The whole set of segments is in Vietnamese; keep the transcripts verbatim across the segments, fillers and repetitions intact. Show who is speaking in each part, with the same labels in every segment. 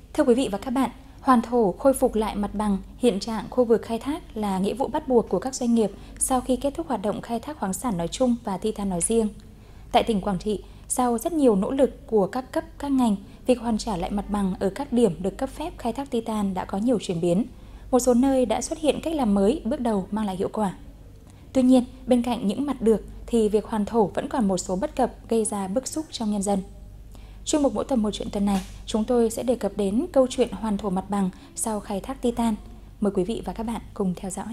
Speaker 1: Thưa quý vị và các bạn, hoàn thổ khôi phục lại mặt bằng hiện trạng khu vực khai thác là nghĩa vụ bắt buộc của các doanh nghiệp sau khi kết thúc hoạt động khai thác khoáng sản nói chung và Titan nói riêng. Tại tỉnh Quảng Trị, sau rất nhiều nỗ lực của các cấp các ngành, việc hoàn trả lại mặt bằng ở các điểm được cấp phép khai thác Titan đã có nhiều chuyển biến. Một số nơi đã xuất hiện cách làm mới bước đầu mang lại hiệu quả. Tuy nhiên, bên cạnh những mặt được thì việc hoàn thổ vẫn còn một số bất cập gây ra bức xúc trong nhân dân. Chuyên mục Mỗi tuần một chuyện tuần này, chúng tôi sẽ đề cập đến câu chuyện hoàn thổ mặt bằng sau khai thác Titan. Mời quý vị và các bạn cùng theo dõi.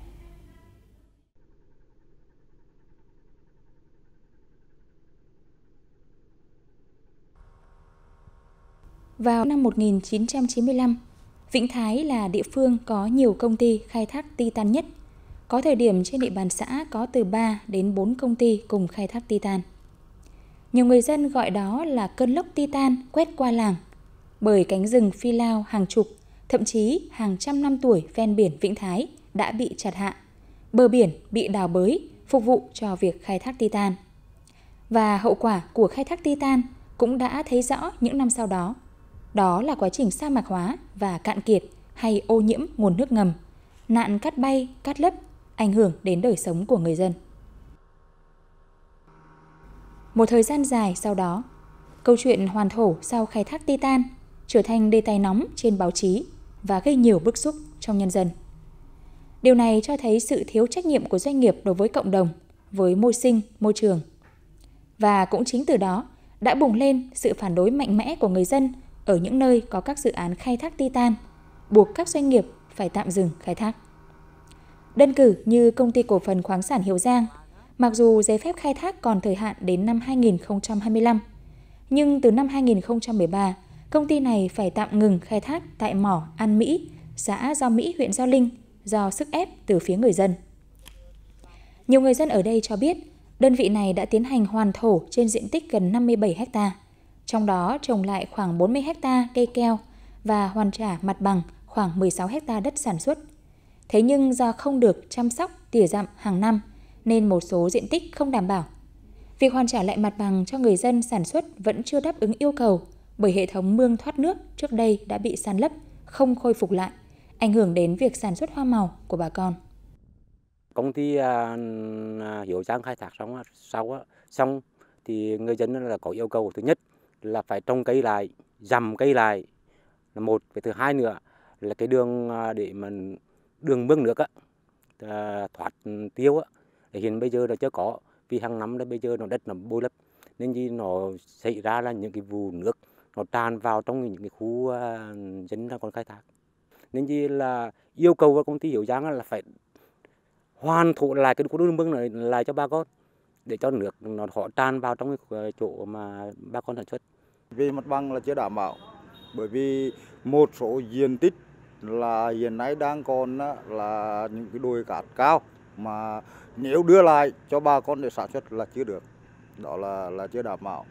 Speaker 1: Vào năm một nghìn chín trăm chín mươi lăm, Vĩnh Thái là địa phương có nhiều công ty khai thác Titan nhất. Có thời điểm trên địa bàn xã có từ ba đến bốn công ty cùng khai thác Titan. Nhiều người dân gọi đó là cơn lốc Titan quét qua làng, bởi cánh rừng phi lao hàng chục, thậm chí hàng trăm năm tuổi ven biển Vĩnh Thái đã bị chặt hạ, bờ biển bị đào bới phục vụ cho việc khai thác Titan. Và hậu quả của khai thác Titan cũng đã thấy rõ những năm sau đó. Đó là quá trình sa mạc hóa và cạn kiệt hay ô nhiễm nguồn nước ngầm, nạn cát bay, cát lấp, ảnh hưởng đến đời sống của người dân. Một thời gian dài sau đó, câu chuyện hoàn thổ sau khai thác Titan trở thành đề tài nóng trên báo chí và gây nhiều bức xúc trong nhân dân. Điều này cho thấy sự thiếu trách nhiệm của doanh nghiệp đối với cộng đồng, với môi sinh, môi trường. Và cũng chính từ đó đã bùng lên sự phản đối mạnh mẽ của người dân ở những nơi có các dự án khai thác Titan, buộc các doanh nghiệp phải tạm dừng khai thác. Đơn cử như Công ty Cổ phần Khoáng sản Hiếu Giang, mặc dù giấy phép khai thác còn thời hạn đến năm hai nghìn không trăm hai mươi lăm, nhưng từ năm hai nghìn không trăm mười ba, công ty này phải tạm ngừng khai thác tại mỏ An Mỹ, xã Gio Mỹ, huyện Gio Linh do sức ép từ phía người dân. Nhiều người dân ở đây cho biết, đơn vị này đã tiến hành hoàn thổ trên diện tích gần năm mươi bảy héc ta, trong đó trồng lại khoảng bốn mươi héc ta cây keo và hoàn trả mặt bằng khoảng mười sáu héc ta đất sản xuất. Thế nhưng do không được chăm sóc tỉa dặm hàng năm nên một số diện tích không đảm bảo. Việc hoàn trả lại mặt bằng cho người dân sản xuất vẫn chưa đáp ứng yêu cầu bởi hệ thống mương thoát nước trước đây đã bị san lấp, không khôi phục lại, ảnh hưởng đến việc sản xuất hoa màu của bà con.
Speaker 2: Công ty à, Hiếu Giang khai thác xong sau xong thì người dân là có yêu cầu thứ nhất là phải trồng cây lại, dằm cây lại là một, cái thứ hai nữa là cái đường để mà đường mương nước á, thoát tiêu á, thì hiện bây giờ là chưa có, vì hàng năm là bây giờ nó đất nó bồi lấp nên gì nó xảy ra là những cái vụ nước nó tràn vào trong những cái khu dân đang còn khai thác, nên gì là yêu cầu của công ty Hiếu Giang là phải hoàn thổ lại cái đường mương này lại cho bà con để cho nước nó họ tràn vào trong cái chỗ mà bà con sản xuất.
Speaker 3: Về mặt bằng là chưa đảm bảo, bởi vì một số diện tích là hiện nay đang còn là những cái đồi cát cao mà nếu đưa lại cho bà con để sản xuất là chưa được, đó là là chưa đảm bảo.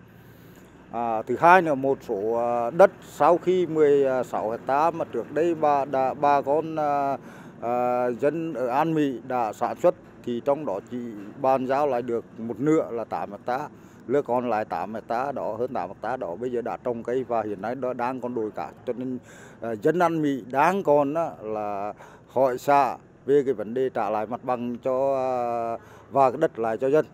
Speaker 3: À, thứ hai là một số đất sau khi mười sáu héc ta mà trước đây bà đã bà con à, à, dân ở An Mỹ đã sản xuất thì trong đó chỉ bàn giao lại được một nửa là tám héc ta, lứa còn lại tám héc ta đó, hơn tám héc ta đó bây giờ đã trồng cây và hiện nay đó đang còn đồi cát, cho nên à, dân An Mỹ đang còn á, là hỏi xã về cái vấn đề trả lại mặt bằng cho à, và cái đất lại cho dân.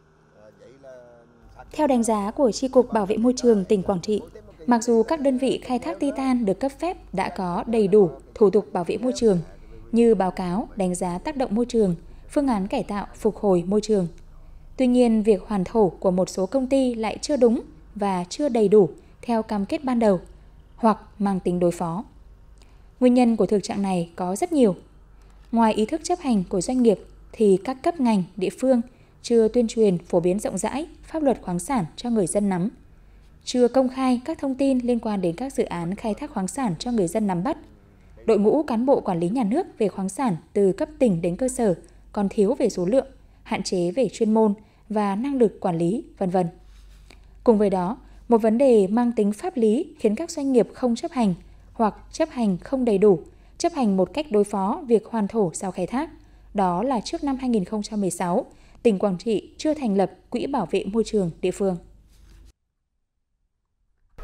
Speaker 1: Theo đánh giá của Chi cục Bảo vệ môi trường tỉnh Quảng Trị, mặc dù các đơn vị khai thác Titan được cấp phép đã có đầy đủ thủ tục bảo vệ môi trường như báo cáo, đánh giá tác động môi trường, phương án cải tạo, phục hồi môi trường. Tuy nhiên, việc hoàn thổ của một số công ty lại chưa đúng và chưa đầy đủ theo cam kết ban đầu hoặc mang tính đối phó. Nguyên nhân của thực trạng này có rất nhiều. Ngoài ý thức chấp hành của doanh nghiệp thì các cấp ngành, địa phương chưa tuyên truyền phổ biến rộng rãi pháp luật khoáng sản cho người dân nắm, chưa công khai các thông tin liên quan đến các dự án khai thác khoáng sản cho người dân nắm bắt. Đội ngũ cán bộ quản lý nhà nước về khoáng sản từ cấp tỉnh đến cơ sở còn thiếu về số lượng, hạn chế về chuyên môn và năng lực quản lý, vân vân. Cùng với đó, một vấn đề mang tính pháp lý khiến các doanh nghiệp không chấp hành hoặc chấp hành không đầy đủ, chấp hành một cách đối phó việc hoàn thổ sau khai thác. Đó là trước năm hai nghìn không trăm mười sáu, tỉnh Quảng Trị chưa thành lập Quỹ bảo vệ môi trường địa phương.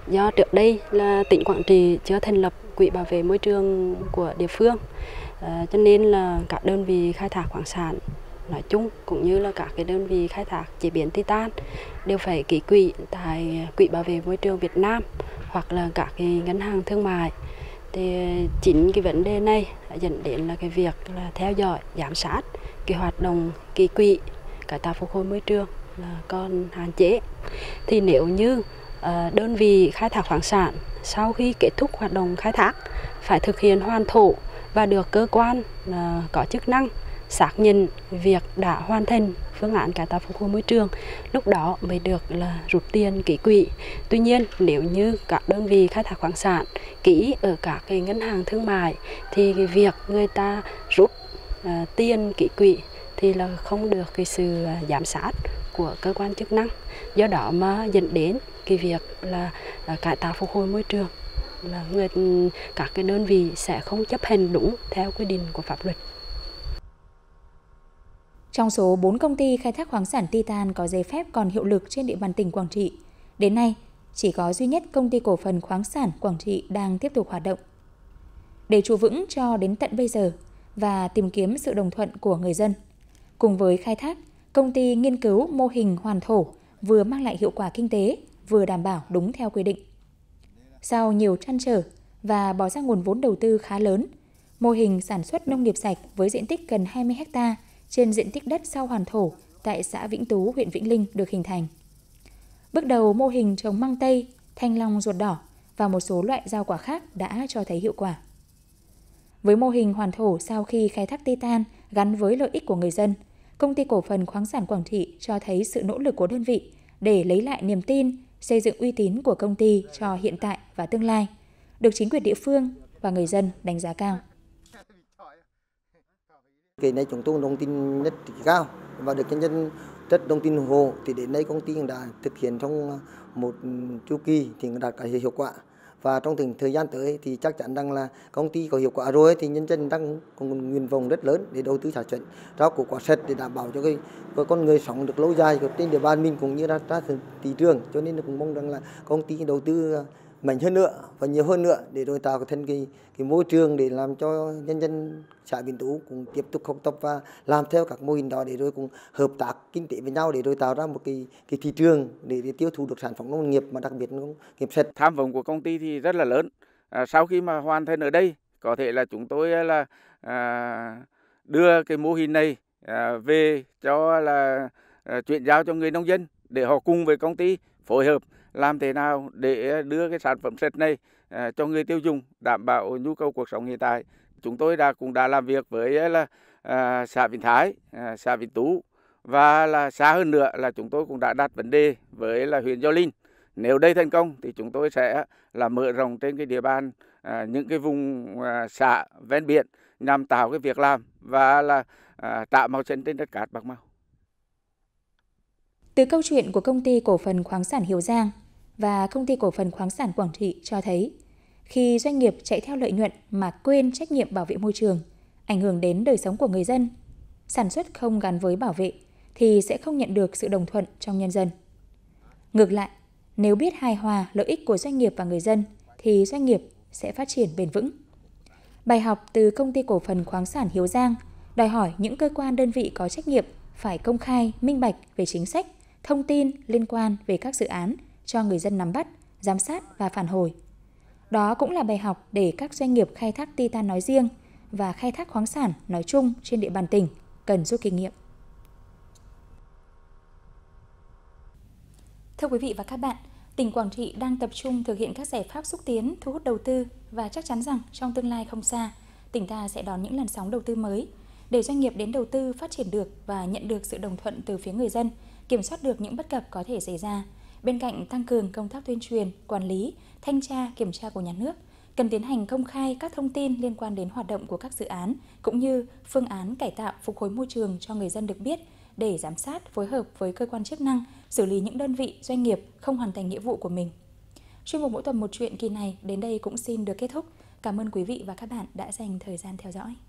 Speaker 4: Do trước đây là tỉnh Quảng Trị chưa thành lập quỹ bảo vệ môi trường của địa phương, à, cho nên là các đơn vị khai thác khoáng sản nói chung cũng như là các cái đơn vị khai thác chế biến titan đều phải ký quỹ tại quỹ bảo vệ môi trường Việt Nam hoặc là các cái ngân hàng thương mại. Thì chính cái vấn đề này đã dẫn đến là cái việc là theo dõi, giám sát cái hoạt động ký quỹ cải tạo phục hồi môi trường là còn hạn chế. Thì nếu như uh, đơn vị khai thác khoáng sản sau khi kết thúc hoạt động khai thác phải thực hiện hoàn thổ và được cơ quan uh, có chức năng xác nhận việc đã hoàn thành phương án cải tạo phục hồi môi trường, lúc đó mới được là rút tiền ký quỹ. Tuy nhiên nếu như các đơn vị khai thác khoáng sản ký ở các cái ngân hàng thương mại thì cái việc người ta rút uh, tiền ký quỹ thì là không được cái sự uh, giám sát của cơ quan chức năng, do đó mà dẫn đến cái việc là uh, cải tạo phục hồi môi trường là người các cái đơn vị sẽ không chấp hành đúng theo quy định của pháp luật.
Speaker 1: Trong số bốn công ty khai thác khoáng sản titan có giấy phép còn hiệu lực trên địa bàn tỉnh Quảng Trị, đến nay chỉ có duy nhất công ty cổ phần khoáng sản Quảng Trị đang tiếp tục hoạt động. Để trụ vững cho đến tận bây giờ và tìm kiếm sự đồng thuận của người dân, cùng với khai thác, công ty nghiên cứu mô hình hoàn thổ vừa mang lại hiệu quả kinh tế, vừa đảm bảo đúng theo quy định. Sau nhiều trăn trở và bỏ ra nguồn vốn đầu tư khá lớn, mô hình sản xuất nông nghiệp sạch với diện tích gần hai mươi héc ta trên diện tích đất sau hoàn thổ tại xã Vĩnh Tú, huyện Vĩnh Linh được hình thành. Bước đầu, mô hình trồng măng tây, thanh long ruột đỏ và một số loại rau quả khác đã cho thấy hiệu quả. Với mô hình hoàn thổ sau khi khai thác titan gắn với lợi ích của người dân, Công ty cổ phần khoáng sản Quảng Trị cho thấy sự nỗ lực của đơn vị để lấy lại niềm tin, xây dựng uy tín của công ty cho hiện tại và tương lai, được chính quyền địa phương và người dân đánh giá cao.
Speaker 5: Cái này chúng tôi đồng tin rất cao và được nhân dân rất đồng tin ủng hộ, thì đến đây công ty đã thực hiện trong một chu kỳ thì đạt cả hiệu quả, và trong thời gian tới thì chắc chắn rằng là công ty có hiệu quả rồi thì nhân dân đang có một nguyện vọng rất lớn để đầu tư sản xuất rau củ quả sạch để đảm bảo cho cái, cái con người sống được lâu dài trên địa bàn mình cũng như ra, ra thị trường, cho nên cũng mong rằng là công ty đầu tư mạnh hơn nữa và nhiều hơn nữa để rồi tạo thành cái, cái môi trường để làm cho nhân dân xã Vĩnh Tú cũng tiếp tục học tập và làm theo các mô hình đó, để rồi cũng hợp tác kinh tế với nhau để rồi tạo ra một cái cái thị trường để, để tiêu thụ được sản phẩm nông nghiệp, mà đặc biệt nông nghiệp sạch.
Speaker 6: Tham vọng của công ty thì rất là lớn. À, sau khi mà hoàn thành ở đây, có thể là chúng tôi là à, đưa cái mô hình này à, về cho là à, chuyển giao cho người nông dân để họ cùng với công ty phối hợp làm thế nào để đưa cái sản phẩm sạch này à, cho người tiêu dùng, đảm bảo nhu cầu cuộc sống hiện tại. Chúng tôi đã cũng đã làm việc với là à, xã Vĩnh Thái, à, xã Vĩnh Tú, và là xa hơn nữa là chúng tôi cũng đã đặt vấn đề với là huyện Gio Linh. Nếu đây thành công thì chúng tôi sẽ là mở rộng trên cái địa bàn à, những cái vùng à, xã ven biển nhằm tạo cái việc làm và là à, tạo màu xanh trên đất cát bạc màu.
Speaker 1: Từ câu chuyện của công ty cổ phần khoáng sản Hiếu Giang và công ty cổ phần khoáng sản Quảng Trị cho thấy, khi doanh nghiệp chạy theo lợi nhuận mà quên trách nhiệm bảo vệ môi trường, ảnh hưởng đến đời sống của người dân, sản xuất không gắn với bảo vệ thì sẽ không nhận được sự đồng thuận trong nhân dân. Ngược lại, nếu biết hài hòa lợi ích của doanh nghiệp và người dân thì doanh nghiệp sẽ phát triển bền vững. Bài học từ công ty cổ phần khoáng sản Hiếu Giang đòi hỏi những cơ quan đơn vị có trách nhiệm phải công khai, minh bạch về chính sách, thông tin liên quan về các dự án cho người dân nắm bắt, giám sát và phản hồi. Đó cũng là bài học để các doanh nghiệp khai thác titan nói riêng và khai thác khoáng sản nói chung trên địa bàn tỉnh cần rút kinh nghiệm. Thưa quý vị và các bạn, tỉnh Quảng Trị đang tập trung thực hiện các giải pháp xúc tiến, thu hút đầu tư và chắc chắn rằng trong tương lai không xa, tỉnh ta sẽ đón những làn sóng đầu tư mới để doanh nghiệp đến đầu tư phát triển được và nhận được sự đồng thuận từ phía người dân, kiểm soát được những bất cập có thể xảy ra. Bên cạnh tăng cường công tác tuyên truyền, quản lý, thanh tra, kiểm tra của nhà nước, cần tiến hành công khai các thông tin liên quan đến hoạt động của các dự án, cũng như phương án cải tạo phục hồi môi trường cho người dân được biết, để giám sát, phối hợp với cơ quan chức năng, xử lý những đơn vị, doanh nghiệp không hoàn thành nghĩa vụ của mình. Chuyên mục Mỗi tuần một chuyện kỳ này đến đây cũng xin được kết thúc. Cảm ơn quý vị và các bạn đã dành thời gian theo dõi.